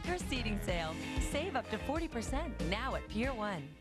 Winter seating sale. Save up to 40% now at Pier 1.